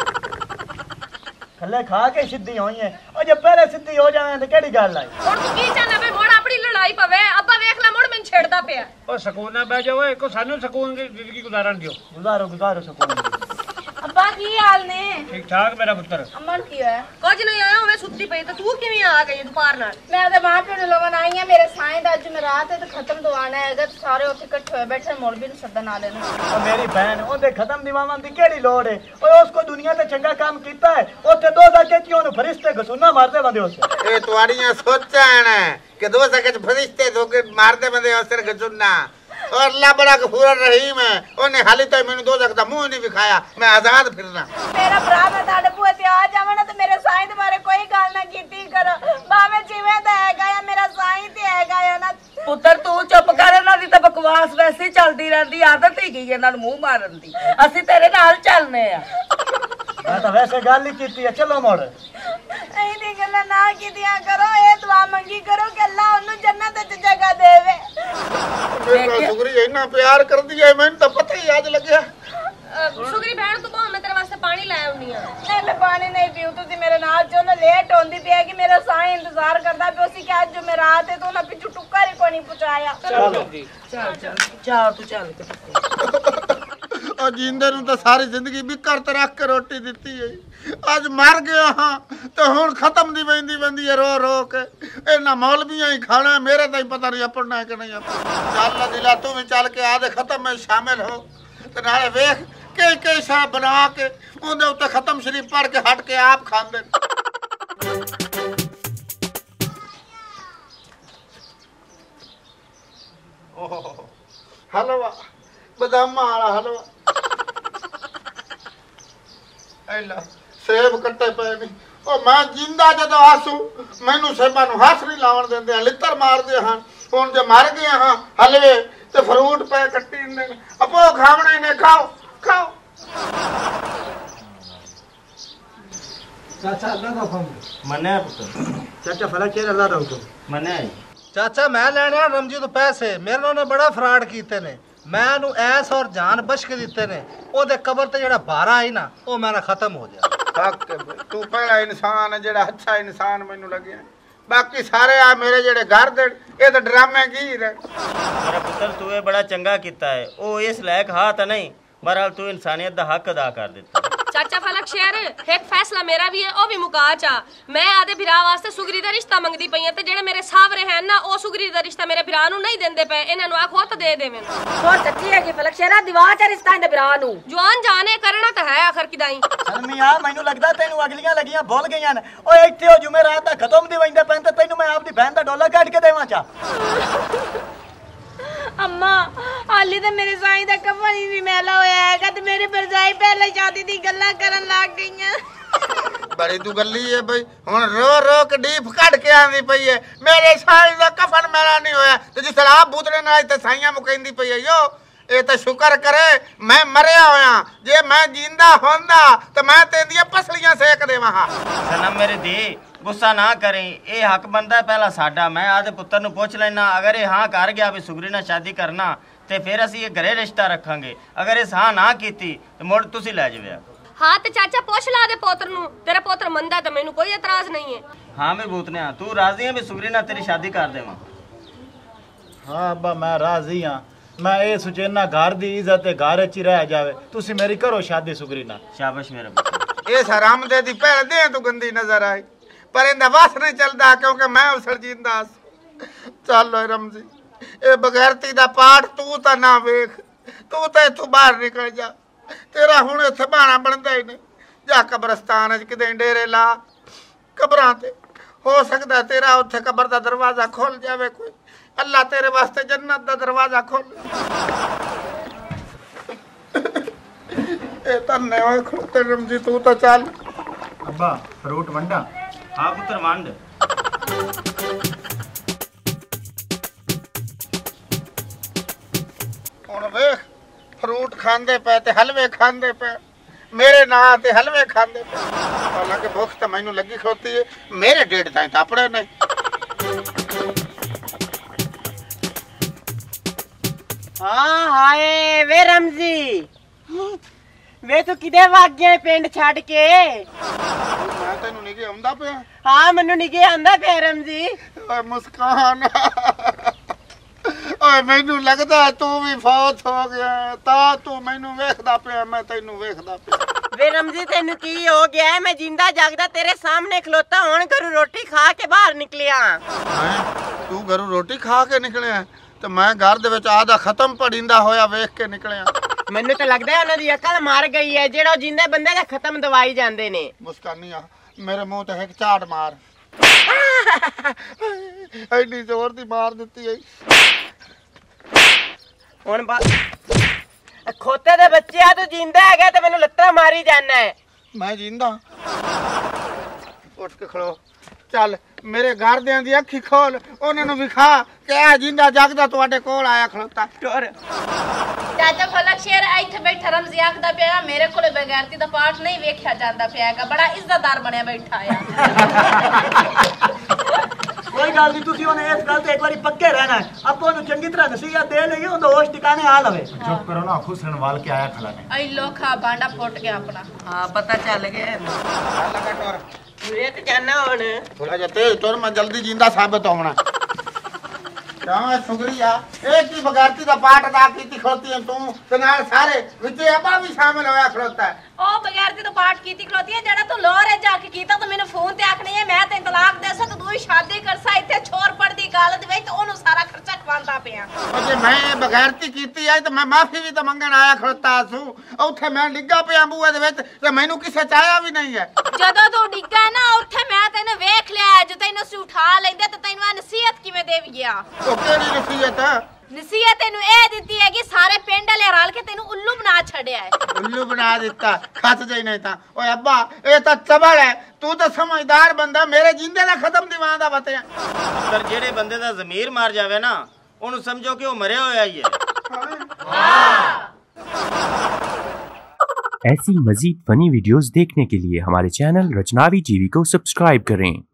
ਥੱਲੇ ਖਾ ਕੇ ਸਿੱਧੀ ਹੋਈ ਹੈ, ਉਹ ਜੇ ਪਹਿਲੇ ਸਿੱਧੀ ਹੋ ਜਾਵੇਂ ਤੇ ਕਿਹੜੀ ਗੱਲ ਆਈ। ਹੁਣ ਤੂੰ ਕੀ ਚਾਹਨਾ ਵੇ ਮੋੜ ਆਪਣੀ ਲੜਾਈ ਪਵੇ, ਅੱਬਾ ਵੇਖ ਲੈ ਮੋੜ ਮੈਨੂੰ ਛੇੜਦਾ ਪਿਆ। ਉਹ ਸਕੂਨ ਨਾਲ ਬਹਿ ਜਾਓ, ਕੋ ਸਾਨੂੰ ਸਕੂਨ ਦੀ ਜ਼ਿੰਦਗੀ ਗੁਜ਼ਾਰਨ ਦਿਓ। ਗੁਜ਼ਾਰੋ ਗੁਜ਼ਾਰੋ ਸਕੂਨ। ਅੱਬਾ ਕੀ ਹਾਲ ਨੇ? ਠੀਕ ਠਾਕ ਮੇਰਾ ਪੁੱਤਰ। ਅਮਨ ਕੀ ਹੋਇਆ? ਕੁਝ ਨਹੀਂ ਆਇਆ ਹੋਵੇ ਸੁੱਤੀ ਪਈ ਤੇ ਤੂੰ ਕਿਵੇਂ ਆ ਗਈ ਦੁਪਹਿਰ ਨਾਲ? ਮੈਂ ਤੇ ਮਾਂ ਪਿਓ ਨੂੰ ਲਵਣ ਆਈ ਆ, ਮੇਰੇ ਸਾਈਂ ਦਾ ਅੱਜ ਰਾਤ ਤੇ ਖਤਮ ਦਵਾਣਾ ਹੈਗਾ, ਸਾਰੇ ਉੱਥੇ ਇਕੱਠੇ ਹੋਏ ਬੈਠੇ, ਮੌਲਵੀ ਨੂੰ ਸੱਦਣ ਵਾਲੇ ਨੂੰ। ਉਹ ਮੇਰੀ ਭੈਣ ਉਹਦੇ ਖਤਮ ਦੀਵਾਵਾਂ ਦੀ ਕਿਹੜੀ ਲੋੜ ਹੈ? ਓਏ ਉਸ ਕੋ ਦੁਨੀਆ ਤੇ ਚੰਗਾ ਕੰਮ ਕੀਤਾ ਹੈ, ਉੱਥੇ ਦੋ ਸਕੇ ਕਿਉਂ ਨੂੰ ਫਰਿਸ਼ਤੇ ਘਸੂਨਾ ਮਾਰਦੇ ਬੰਦੇ ਉਸ। ਇਹ ਤੁਹਾਡੀਆਂ ਸੋਚਾਂ ਨੇ ਕਿ ਦੋ ਸਕੇ ਫਰਿਸ਼ਤੇ ਧੋਕੇ ਮਾਰਦੇ ਬੰਦੇ ਉਸ ਤੇ ਘਸੂਨਾ। और अल्लाह बड़ा गफूर रहीम है, ਉਹਨੇ ਹਾਲੇ ਤੱਕ ਮੈਨੂੰ ਦੋ ਜਗ ਦਾ ਮੂੰਹ ਨਹੀਂ ਵਿਖਾਇਆ, ਮੈਂ ਆਜ਼ਾਦ ਫਿਰਨਾ। ਮੇਰਾ ਭਰਾ ਮੈਂ ਤੁਹਾਡੇ ਭੂਏ ਤੇ ਆ ਜਾਵਾਂ ਨਾ ਤੇ ਮੇਰੇ ਸਾਈਂ ਦੇ ਬਾਰੇ ਕੋਈ ਗੱਲ ਨਾ ਕੀਤੀ ਕਰੋ, ਭਾਵੇਂ ਜਿਵੇਂ ਦਾ ਹੈਗਾ ਆ ਮੇਰਾ ਸਾਈਂ ਤੇ ਹੈਗਾ ਆ ਨਾ। ਪੁੱਤਰ ਤੂੰ ਚੁੱਪ ਕਰ, ਇਹਨਾਂ ਦੀ ਤਾਂ ਬਕਵਾਸ ਵੈਸੇ ਹੀ ਚੱਲਦੀ ਰਹਿੰਦੀ, ਆਦਤ ਹੀ ਗਈ ਇਹਨਾਂ ਨੂੰ ਮੂੰਹ ਮਾਰਨ ਦੀ। ਅਸੀਂ ਤੇਰੇ ਨਾਲ ਚੱਲਨੇ ਆ। ਮੈਂ ਤਾਂ ਵੈਸੇ ਗੱਲ ਹੀ ਕੀਤੀ ਹੈ, ਚਲੋ ਮੋੜ। ਇਹ ਦੀ ਗੱਲਾਂ ਨਾ ਕੀਤੀਆਂ ਕਰੋ, ਇਹ ਦੁਆ ਮੰਗੀ ਕਰੋ ਕਿ ਅੱਲਾ ਉਹਨੂੰ ਜੰਨਤ ਵਿੱਚ ਜਗ੍ਹਾ ਦੇਵੇ। ਮੇਰਾ ਸੁਗਰੀ ਇੰਨਾ ਪਿਆਰ ਕਰਦੀ ਹੈ, ਮੈਨੂੰ ਤਾਂ ਪਤਾ ਹੀ ਅੱਜ ਲੱਗਿਆ। ਸੁਗਰੀ ਭੈਣ ਤੂੰ ਬਹੁਤ ਮੈਂ ਤੇਰੇ ਵਾਸਤੇ ਪਾਣੀ ਲੈ ਆਉਣੀ ਆ। ਨਹੀਂ ਮੈਂ ਪਾਣੀ ਨਹੀਂ ਪੀਉ, ਤੁਸੀਂ ਮੇਰੇ ਨਾਲ ਜੋ ਨਾ ਲੇਟ ਹੁੰਦੀ ਪਈ ਹੈ ਕਿ ਮੇਰਾ ਸਾਈਂ ਇੰਤਜ਼ਾਰ ਕਰਦਾ ਪਿਓ ਸੀ ਕਿ ਅੱਜ ਜੋ ਮੈਂ ਰਾਤ ਹੈ ਤੂੰ ਨਾ ਪਿੱਛੂ ਟੁੱਕਾ ਹੀ ਕੋਈ ਨਹੀਂ ਪਹੁੰਚਾਇਆ। ਚਲੋ ਜੀ ਚੱਲ ਚੱਲ ਚੱਲ ਤੂੰ ਚੱਲ ਕੇ ਉਹ ਜਿੰਦੇ ਨੂੰ ਤਾਂ ਸਾਰੀ ਜ਼ਿੰਦਗੀ ਬਿਕਰ ਤੇ ਰੱਖ ਕੇ ਰੋਟੀ ਦਿੱਤੀ ਹੈ, ਅੱਜ ਮਰ ਗਿਆ ਹਾਂ ਤੇ ਹੁਣ ਖਤਮ ਦੀ ਵੈਂਦੀ ਵੈਂਦੀ ਹੈ ਰੋ ਰੋ ਕੇ। ਇਹਨਾਂ ਮੌਲਵੀਆਂ ਹੀ ਖਾਣਾ, ਮੇਰੇ ਤਾਂ ਹੀ ਪਤਾ ਨਹੀਂ ਆਪਣਾ ਕਿ ਨਹੀਂ ਆਪਣਾ। ਚੱਲ ਦਿਲਾ ਤੂੰ ਵੀ ਚੱਲ ਕੇ ਆ ਦੇ ਖਤਮ ਵਿੱਚ ਸ਼ਾਮਿਲ ਹੋ ਤੇ ਨਾਲੇ ਵੇਖ ਕਈ ਕਈ ਸਾਹ ਬਣਾ ਕੇ ਉਹਦੇ ਉੱਤੇ ਖਤਮ ਸ਼ਰੀਫ ਪੜ ਕੇ ਹਟ ਕੇ ਆਪ ਖਾਂਦੇ। ਓਹ ਹਲਵਾ ਬਦਾਮਾਂ ਵਾਲਾ ਹਲਵਾ, ਐਲਾ ਸੇਬ ਕੱਟੇ ਪਏ ਨੇ। ਉਹ ਮੈਂ ਜਿੰਦਾ ਜਦੋਂ ਆਸੂ ਮੈਨੂੰ ਸੇਬਾਂ ਨੂੰ ਹੱਥ ਨਹੀਂ ਲਾਉਣ ਦਿੰਦੇ ਆ, ਲਿੱਤਰ ਮਾਰਦੇ ਹਨ। ਹੁਣ ਜੇ ਮਰ ਗਏ ਹਾਂ ਹਲਵੇ ਤੇ ਫਰੂਟ ਪਏ ਕੱਟੀ ਦਿੰਦੇ ਨੇ, ਆਪੋ ਖਾਵਣੇ ਨੇ, ਖਾਓ ਖਾਓ। ਚਾਚਾ ਅੱਲਾ ਦਾ ਹੁਕਮ ਮੰਨਿਆ ਪੁੱਤਰ। ਚਾਚਾ ਫਲਕ ਸ਼ੇਰ ਅੱਲਾ ਦਾ ਹੁਕਮ ਮੰਨਿਆ। ਚਾਚਾ ਮੈਂ ਲੈਣੇ ਆ ਰਮਜੀ ਤੋਂ ਪੈਸੇ, ਮੇਰੇ ਨਾਲ ਉਹਨੇ ਬੜਾ ਫਰਾਡ ਕੀਤੇ ਨੇ, ਮੈਂ ਉਹਨੂੰ ਐਸ ਔਰ ਜਾਨ ਬਖਸ਼ ਕੇ ਦਿੱਤੇ ਨੇ। ਉਹਦੇ ਕਬਰ ਤੇ ਜਿਹੜਾ ਭਾਰਾ ਆਈ ਨਾ ਉਹ ਮੇਰਾ ਖਤਮ ਹੋ ਗਿਆ। ਹੱਕ ਤੂੰ ਪਹਿਲਾ ਇਨਸਾਨ ਹੈ ਜਿਹੜਾ ਅੱਛਾ ਇਨਸਾਨ ਮੈਨੂੰ ਲੱਗਿਆ, ਬਾਕੀ ਸਾਰੇ ਆ ਮੇਰੇ ਜਿਹੜੇ ਘਰ ਦੇ ਇਹ ਤਾਂ ਡਰਾਮੇ ਕੀ ਰਹੇ। ਮੇਰਾ ਪੁੱਤਰ ਤੂੰ ਇਹ ਬੜਾ ਚੰਗਾ ਕੀਤਾ ਹੈ, ਉਹ ਇਸ ਲਾਇਕ ਹਾਂ ਤਾਂ ਨਹੀਂ, ਬਹਰਹਾਲ ਤੂੰ ਇਨਸਾਨੀਅਤ ਦਾ ਹੱਕ ਅਦਾ ਕਰ ਦਿੱਤਾ। ਚਾਚਾ ਫਲਕ ਸ਼ੇਰ ਇੱਕ ਫੈਸਲਾ ਮੇਰਾ ਵੀ ਹੈ, ਉਹ ਵੀ ਮੁਕਾ ਚਾ। ਮੈਂ ਆਦੇ ਭਰਾ ਵਾਸਤੇ ਸੁਗਰੀ ਦਾ ਰਿਸ਼ਤਾ ਮੰਗਦੀ ਪਈ ਆ ਤੇ ਜਿਹੜੇ ਮੇਰੇ ਸਾਹਵਰੇ ਹਨ ਨਾ ਉਹ ਸੁਗਰੀ ਦਾ ਰਿਸ਼ਤਾ ਮੇਰੇ ਭਰਾ ਨੂੰ ਨਹੀਂ ਦਿੰਦੇ ਪਏ, ਇਹਨਾਂ ਨੂੰ ਆਖੋ ਤਾਂ ਦੇ ਦੇਵੇਂ। ਹੋਰ ਸੱਚੀ ਹੈ ਕਿ ਫਲਕ ਸ਼ੇਰਾ ਦੀਵਾਰ ਚ ਰਿਸ਼ਤਾ ਇਹਦੇ ਭਰਾ ਨੂੰ ਜਵਾਨ ਜਾਣੇ ਕਰਨਾ ਤਾਂ ਹੈ ਆਖਰ ਕਿਦਾਈ। ਸ਼ਰਮੀਆ ਮੈਨੂੰ ਲੱਗਦਾ ਤੈਨੂੰ ਅਗਲੀਆਂ ਲੱਗੀਆਂ ਭੁੱਲ ਗਈਆਂ ਨੇ। ਓਏ ਇੱਥੇ ਉਹ ਜੁਮੇਰਾਤ ਦਾ ਖਤਮ ਦੀ ਵੰਦੇ ਪੈਣ ਤੇ ਤੈਨੂੰ ਮੈਂ ਆਪਦੀ ਭੈਣ ਦਾ ਡੋਲਾ ਕੱਢ ਕੇ ਦੇਵਾਂ ਚਾ। ਅੰਮਾ ਹਾਲੀ ਤੇ ਮੇਰੇ ਸਾਈਂ ਦਾ ਕਫਨ ਹੀ ਨਹੀਂ ਮੈਲਾ ਹੋਇਆ ਹੈਗਾ ਤੇ ਮੇਰੇ ਭਰਜਾਈ ਪਹਿਲਾਂ ਸ਼ਾਦੀ ਦੀ ਗੱਲਾਂ ਕਰਨ ਲੱਗ ਗਈਆਂ। ਬੜੀ ਤੂੰ ਗੱਲੀ ਹੈ ਬਈ, ਹੁਣ ਰੋ ਰੋ ਕੇ ਡੀਫ ਕੱਢ ਕੇ ਆਂਦੀ ਪਈ ਹੈ ਮੇਰੇ ਸਾਈਂ ਦਾ ਕਫਨ ਮੈਲਾ ਨਹੀਂ ਹੋਇਆ ਤੇ ਜਿਸ ਤਰ੍ਹਾਂ ਆਪ ਬੂਤਰੇ ਨਾਲ ਤੇ ਸਾਈਆਂ ਮੁਕੈਂਦੀ ਪਈ ਹੈ। ਯੋ ਇਹ ਤਾਂ ਸ਼ੁਕਰ ਕਰੇ ਮੈਂ ਮਰਿਆ ਹੋਇਆ, ਜੇ ਮੈਂ ਜਿੰਦਾ ਹੁੰਦਾ ਤੇ ਮੈਂ ਤੇਰੀਆਂ ਪਸਲੀਆਂ ਸੇਕ ਦੇਵਾਂ। ਹਾਂ ਸਨਮ ਮੇਰੇ ਦੀ ਗੁੱਸਾ ਨਾ ਕਰੀ, ਇਹ ਹੱਕ ਬੰਦਾ ਪਹਿਲਾਂ ਸਾਡਾ। ਮੈਂ ਆਦੇ ਪੁੱਤਰ ਨੂੰ ਪੁੱਛ ਲੈਣਾ, ਅਗਰ ਇਹ ਹਾਂ ਕਰ ਗਿਆ ਵੀ ਸੁਗਰੀ ਨਾਲ ਸ਼ਾਦੀ ਕਰਨਾ ਤੇ ਫਿਰ ਅਸੀਂ ਇਹ ਘਰੇ ਰਿਸ਼ਤਾ ਰੱਖਾਂਗੇ, ਅਗਰ ਇਹ ਹਾਂ ਨਾ ਕੀਤੀ ਤੇ ਮੁੜ ਤੁਸੀਂ ਲੈ ਜਾਵੇ। ਹਾਂ ਤੇ ਚਾਚਾ ਪੁੱਛ ਲਾ ਦੇ ਪੋਤਰ ਨੂੰ, ਤੇਰਾ ਪੋਤਰ ਮੰਨਦਾ ਤਾਂ ਮੈਨੂੰ ਕੋਈ ਇਤਰਾਜ਼ ਨਹੀਂ ਹੈ। ਹਾਂ ਵੀ ਬੂਤਨਿਆ ਤੂੰ ਰਾਜ਼ੀ ਹੈ ਵੀ ਸੁਗਰੀ ਨਾਲ ਤੇਰੀ ਸ਼ਾਦੀ ਕਰ ਦੇਵਾਂ? ਹਾਂ ਅੱਬਾ ਮੈਂ ਰਾਜ਼ੀ ਹਾਂ, ਮੈਂ ਇਹ ਸੁਚੇਨਾ ਘਰ ਦੀ ਇੱਜ਼ਤ ਤੇ ਘਰ ਚ ਹੀ ਰਹਿ ਜਾਵੇ, ਤੁਸੀਂ ਮੇਰੀ ਕਰੋ ਸ਼ਾਦੀ ਸੁਗਰੀ ਨਾਲ। ਸ਼ਾਬਾਸ਼ ਮੇਰਾ ਪੁੱਤਰ। ਇਸ ਹਰਾਮ ਦੇ ਦੀ ਭੈਣ ਦੇ ਤੂੰ ਗੰਦੀ ਨਜ਼ਰ ਆਈ, ਪਰ ਇਹਦਾ ਵਾਸ ਨਹੀਂ ਚੱਲਦਾ ਕਿਉਂਕਿ ਮੈਂ ਉਸਲ ਜਿੰਦਾ। ਚੱਲ ਓਏ ਰਮਜ਼ੀ ਇਹ ਬਗੈਰਤੀ ਦਾ ਪਾਠ ਤੂੰ ਤਾਂ ਨਾ ਵੇਖ, ਤੂੰ ਤਾਂ ਇੱਥੋਂ ਬਾਹਰ ਨਿਕਲ ਜਾ, ਤੇਰਾ ਹੁਣ ਇੱਥੇ ਬਾਣਾ ਬਣਦਾ ਹੀ ਨਹੀਂ। ਜਾ ਕਬਰਸਤਾਨ 'ਚ ਕਿਤੇ ਡੇਰੇ ਲਾ, ਕਬਰਾਂ ਤੇ ਹੋ ਸਕਦਾ ਤੇਰਾ ਉੱਥੇ ਕਬਰ ਦਾ ਦਰਵਾਜ਼ਾ ਖੁੱਲ ਜਾਵੇ, ਕੋਈ ਅੱਲਾ ਤੇਰੇ ਵਾਸਤੇ ਜन्नत ਦਾ ਦਰਵਾਜ਼ਾ ਖੋਲੇ। ਇਹ ਤਾਂ ਨਵਾਂ ਖੋਤੇ ਰਮਜੀ ਤੂੰ ਤਾਂ ਚੱਲ ਅੱਬਾ ਫਰੂਟ ਵੰਡਾ ਹਾਂ ਪੁੱਤਰ ਵੰਡ ਹੁਣ ਵੇਖ ਫਰੂਟ ਖਾਂਦੇ ਪਏ ਤੇ ਹਲਵੇ ਖਾਂਦੇ ਪਏ ਮੇਰੇ ਨਾਂ ਤੇ ਹਲਵੇ ਖਾਂਦੇ ਪਏ ਹਾਲਾਂਕਿ ਭੁੱਖ ਤਾਂ ਮੈਨੂੰ ਲੱਗੀ ਖੋਤੀ ਹੈ ਮੇਰੇ ਢਿੱਡ ਤਾਂ ਆਪਣੇ ਨਹੀਂ ਹਾਂ ਹਾਏ ਵੇ ਰਮਜ਼ੀ ਵੇ ਤੂੰ ਕਿਦੇ ਵਗ ਗਿਆ ਪਿੰਡ ਛੱਡ ਕੇ ਮੈਂ ਤੈਨੂੰ ਨਿਗੇ ਆਉਂਦਾ ਪਿਆ ਹਾਂ ਮੈਨੂੰ ਨਿਗੇ ਆਂਦਾ ਪਿਆ ਰਮਜ਼ੀ ਓਏ ਮੁਸਕਾਨ ਓਏ ਮੈਨੂੰ ਲੱਗਦਾ ਤੂੰ ਵੀ ਫੌਤ ਹੋ ਗਿਆ ਤਾਂ ਤੂੰ ਮੈਨੂੰ ਵੇਖਦਾ ਪਿਆ ਮੈਂ ਤੈਨੂੰ ਵੇਖਦਾ ਪਿਆ ਵੇ ਰਮਜ਼ੀ ਤੈਨੂੰ ਕੀ ਹੋ ਗਿਆ ਮੈਂ ਜਿੰਦਾ ਜਾਗਦਾ ਤੇਰੇ ਸਾਹਮਣੇ ਖਲੋਤਾ ਹੁਣ ਘਰੋਂ ਰੋਟੀ ਖਾ ਕੇ ਬਾਹਰ ਨਿਕਲਿਆ ਹੈਂ ਤੂੰ ਘਰੋਂ ਰੋਟੀ ਖਾ ਕੇ ਨਿਕਲਿਆ ਤੇ ਮੈਂ ਘਰ ਦੇ ਵਿੱਚ ਆਦਾ ਖਤਮ ਪੜਿੰਦਾ ਹੋਇਆ ਵੇਖ ਕੇ ਨਿਕਲਿਆ ਮੈਨੂੰ ਤਾਂ ਲੱਗਦਾ ਉਹਨਾਂ ਦੀ ਅਕਲ ਮਾਰ ਗਈ ਹੈ ਜਿਹੜਾ ਜਿੰਦੇ ਬੰਦੇ ਦਾ ਖਤਮ ਦਵਾਈ ਜਾਂਦੇ ਨੇ ਮੁਸਕਾਨੀ ਆ ਮੇਰੇ ਮੂੰਹ ਤੇ ਇੱਕ ਝਾੜ ਮਾਰ ਐਨੀ ਜ਼ੋਰ ਦੀ ਮਾਰ ਦਿੱਤੀ ਐ ਹੁਣ ਬਾ ਖੋਤੇ ਦੇ ਬੱਚੇ ਆ ਤੂੰ ਜਿੰਦਾ ਹੈਗਾ ਤੇ ਮੈਨੂੰ ਲੱਤਾਂ ਮਾਰੀ ਜਾਣਾ ਹੈ ਮੈਂ ਜਿੰਦਾ ਉੱਠ ਕੇ ਖੜੋ ਚੱਲ ਮੇਰੇ ਘਰਦਿਆਂ ਦੀ ਅੱਖੀ ਖੋਲ ਉਹਨਾਂ ਨੂੰ ਵਿਖਾ ਕਿ ਆ ਜਿੰਦਾ ਜਗਦਾ ਤੁਹਾਡੇ ਕੋਲ ਆਇਆ ਖੜੋਤਾ ਟੋਰ ਚਾਚਾ ਫਲਕ ਸ਼ੇਰ ਇੱਥੇ ਬੈਠਾ ਰਮਜ਼ੀ ਆਖਦਾ ਪਿਆ ਮੇਰੇ ਕੋਲੇ ਬਗੈਰਤੀ ਦਾ ਪਾਠ ਨਹੀਂ ਵੇਖਿਆ ਜਾਂਦਾ ਪਿਆ ਹੈਗਾ ਬੜਾ ਇੱਜ਼ਤਦਾਰ ਬਣਿਆ ਬੈਠਾ ਆ ਕੋਈ ਗੱਲ ਨਹੀਂ ਤੁਸੀਂ ਉਹਨੇ ਇਸ ਗੱਲ ਤੇ ਇੱਕ ਵਾਰੀ ਪੱਕੇ ਰਹਿਣਾ ਆਪਾਂ ਉਹਨੂੰ ਚੰਗੀ ਤਰ੍ਹਾਂ ਨਸੀਹਤ ਦੇ ਲਈਏ ਉਹਦਾ ਹੋਸ਼ ਟਿਕਾਣੇ ਆ ਲਵੇ ਚੁੱਪ ਕਰੋ ਨਾ ਖੁਸਰਨ ਵਾਲ ਕੇ ਆਇਆ ਖਲਾ ਨੇ ਐ ਲੋਖਾ ਬਾਂਡਾ ਫੁੱਟ ਗਿਆ ਆਪਣਾ ਹਾਂ ਪਤਾ ਚੱਲ ਗਿਆ ਲਗਾ ਟੋਰ ਵੇਖ ਜਾਣਾ ਹੁਣ ਥੋੜਾ ਜਿਹਾ ਤੇਜ਼ ਤੁਰ ਮੈਂ ਜਲਦੀ ਜਿੰਦਾ ਸਾਬਤ ਹੋਣਾ ਕਿਉਂ ਸ਼ੁਕਰੀਆ ਇਹ ਕੀ ਬਗਾਰਤੀ ਦਾ ਪਾਠ ਅਦਾ ਕੀਤੀ ਖਲੋਤੀ ਹੈ ਤੂੰ ਤੇ ਨਾਲ ਸਾਰੇ ਵਿੱਚ ਅੱਬਾ ਵੀ ਸ਼ਾਮਿਲ ਹੋਇਆ ਖਲੋਤਾ ਹੈ ਉਹ ਬਗੈਰਤੀ ਤੋਂ ਪਾਠ ਕੀਤੀ ਖਲੋਤੀ ਹੈ ਜਿਹੜਾ ਤੂੰ ਲੋਰੇ ਜਾ ਕੇ ਕੀਤਾ ਤੂੰ ਮੈਨੂੰ ਫੋਨ ਤੇ ਆਖਣੀ ਹੈ ਮੈਂ ਤੈਨੂੰ ਤਲਾਕ ਦੇਸਾ ਤੇ ਤੂੰ ਹੀ ਸ਼ਾਦੀ ਕਰਸਾ ਇੱਥੇ ਛੋਰ ਪੜਦੀ ਗੱਲ ਦੇ ਵਿੱਚ ਉਹਨੂੰ ਸਾਰਾ ਖਰਚਾ ਖਵਾਉਂਦਾ ਪਿਆ ਉਹ ਜੇ ਮੈਂ ਬਗੈਰਤੀ ਕੀਤੀ ਹੈ ਤੇ ਮੈਂ ਮਾਫੀ ਵੀ ਤਾਂ ਮੰਗਣ ਆਇਆ ਖਲੋਤਾ ਸੂ ਉੱਥੇ ਮੈਂ ਡਿੱਗਾ ਪਿਆ ਬੂਏ ਦੇ ਵਿੱਚ ਤੇ ਮੈਨੂੰ ਕਿਸੇ ਚਾਹਿਆ ਵੀ ਨਹੀਂ ਹੈ ਜਦੋਂ ਤੂੰ ਡਿੱਗਾ ਨਾ ਉੱਥੇ ਮੈਂ ਤੈਨੂੰ ਵੇਖ ਲਿਆ ਜੇ ਤੈਨੂੰ ਅਸੀਂ ਉਠਾ ਲੈਂਦੇ ਤੇ ਤੈਨੂੰ ਨਸੀਹਤ ਕਿਵੇਂ ਦੇ ਗਿਆ ਉਹ ਕਿਹੜੀ ਨਸੀਹਤ ਹੈ ਨਸੀਹਤ ਤੈਨੂੰ ਇਹ ਦਿੱਤੀ ਹੈ ਕਿ ਸਾਰੇ ਪਿੰਡ ਵਾਲੇ ਰਲ ਕੇ ਤੈਨੂੰ ਉੱਲੂ ਬਣਾ ਛੱਡਿਆ ਹੈ ਉੱਲੂ ਬਣਾ ਦਿੱਤਾ ਖੱਤ ਜਾਈ ਨਹੀਂ ਤਾਂ ਓਏ ਅੱਬਾ ਇਹ ਤਾਂ ਚਬਲ ਹੈ ਤੂੰ ਤਾਂ ਸਮਝਦਾਰ ਬੰਦਾ ਮੇਰੇ ਜਿੰਦੇ ਦਾ ਖਤਮ ਦੀਵਾਨ ਦਾ ਬਤਿਆ ਪਰ ਜਿਹੜੇ ਬੰਦੇ ਦਾ ਜ਼ਮੀਰ ਮਾਰ ਜਾਵੇ ਨਾ ਉਹਨੂੰ ਸਮਝੋ ਕਿ ਉਹ ਮਰਿਆ ਹੋਇਆ ਹੀ ਹੈ ऐसी मजीद फनी वीडियोस देखने के लिए हमारे चैनल रचनावी टीवी को सब्सक्राइब करें।